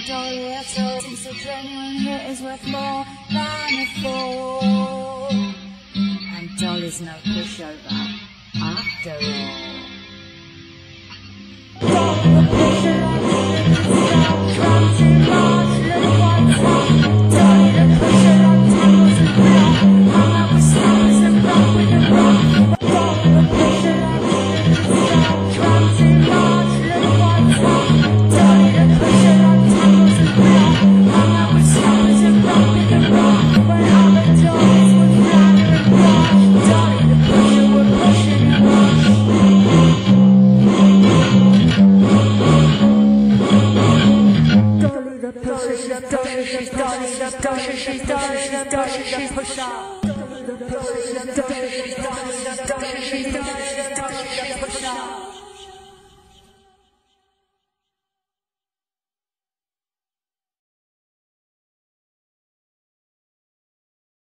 and dolly at all. Since a genuine hit is worth more than a fool. And dolly's no pushover after all. Dolly the pushover, come too large, little one time. Dolly the pushover, tumbles and fell. Hung out with stars and rock with the rock. Dolly the pushover, come too large, little one time. Dolly the pushover, tumbles and fell. Hung out with stars and rock with the rock. When other dollies were flatter and brush, Dolly the pusher were pushing and rush. Dolly the pusher, she's Dolly, she's Dolly, she's Dolly, she's Dolly, she's Dolly, she's pusher. Dolly the pusher, she's Dolly, she's Dolly, she's Dolly, she's Dolly, she's Dolly, she's pusher.